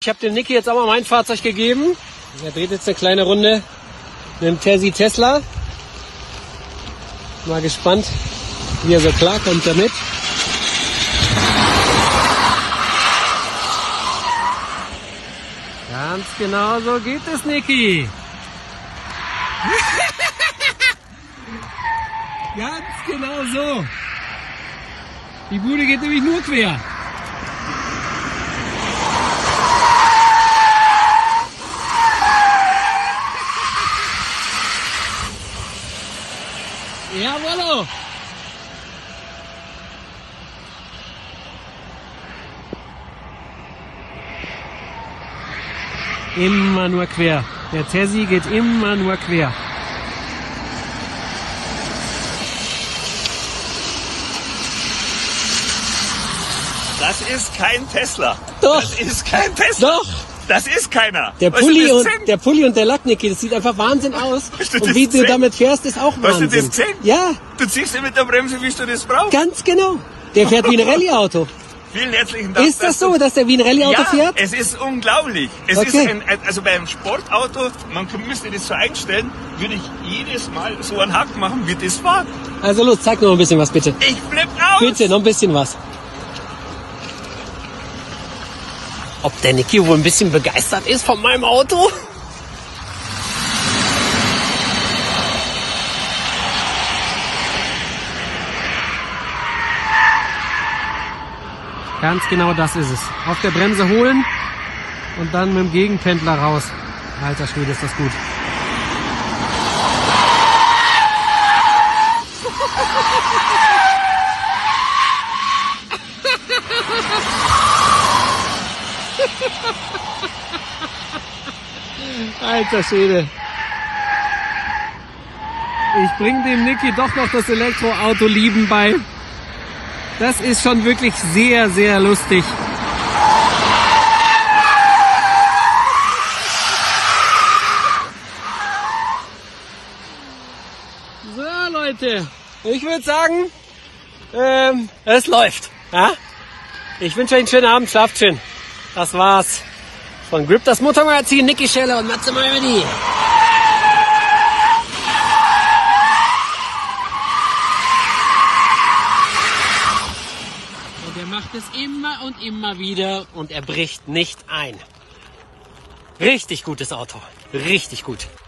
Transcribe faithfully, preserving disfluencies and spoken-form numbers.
Ich habe dem Niki jetzt auch mal mein Fahrzeug gegeben. Er dreht jetzt eine kleine Runde mit dem Tezzy Tesla. Mal gespannt, wie er so klarkommt damit. Ganz genau so geht es, Niki. Ganz genau so. Die Bude geht nämlich nur quer. Jawollo. Immer nur quer. Der Tezzy geht immer nur quer. Das ist kein Tesla. Doch. Das ist kein Tesla. Doch. Das ist keiner. Der Weißt Pulli, du, das und, der Pulli und der Lack, Niki, das sieht einfach Wahnsinn aus. Weißt du, und das wie du zehn? damit fährst, ist auch Weißt Wahnsinn. du das zehn? Ja, Du ziehst ja mit der Bremse, wie du das brauchst. ganz genau. Der fährt wie ein Rallye-Auto. Vielen herzlichen Dank. Ist das dass so, du- dass der wie ein Rallye-Auto Ja, fährt? es ist unglaublich. Es Okay. ist ein, also beim Sportauto, man müsste das so einstellen, würde ich jedes Mal so einen Hack machen, wie das war. Also los, zeig noch ein bisschen was, bitte. Ich flipp aus. Bitte, noch ein bisschen was. Ob der Niki wohl ein bisschen begeistert ist von meinem Auto? Ganz genau das ist es. Auf der Bremse holen und dann mit dem Gegenpendler raus. Alter Schwede, ist das gut. Alter Schwede. Ich bringe dem Niki doch noch das Elektroauto lieben bei. Das ist schon wirklich sehr, sehr lustig. So Leute, ich würde sagen, ähm, es läuft. Ja? Ich wünsche euch einen schönen Abend, schlaft schön. Das war's von Grip, das Motormagazin, Niki Scheller und Matze Malmedy. Und er macht es immer und immer wieder und er bricht nicht ein. Richtig gutes Auto. Richtig gut.